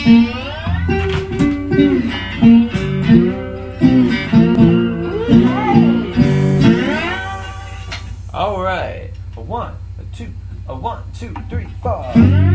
All right, a 1, a 2, a 1, 2, 3, 4.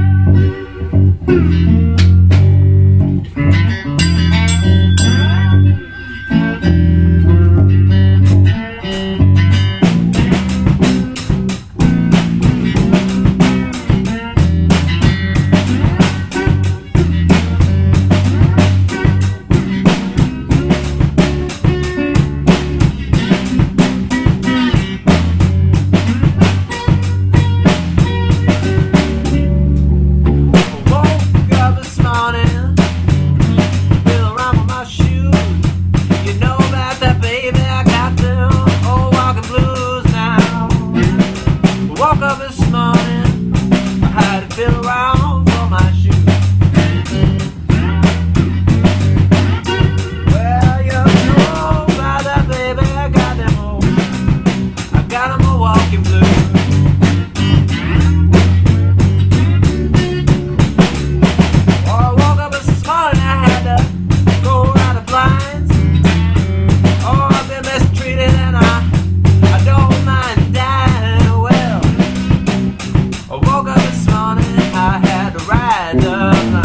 Woke up this morning, I had to feel around for my shoes. Well, you know about that, baby, I got them all walking blues. Oh, I woke up this morning, I had to go out of blinds. Oh, I've been mistreated and I don't mind dying. I woke up this morning, I had to ride the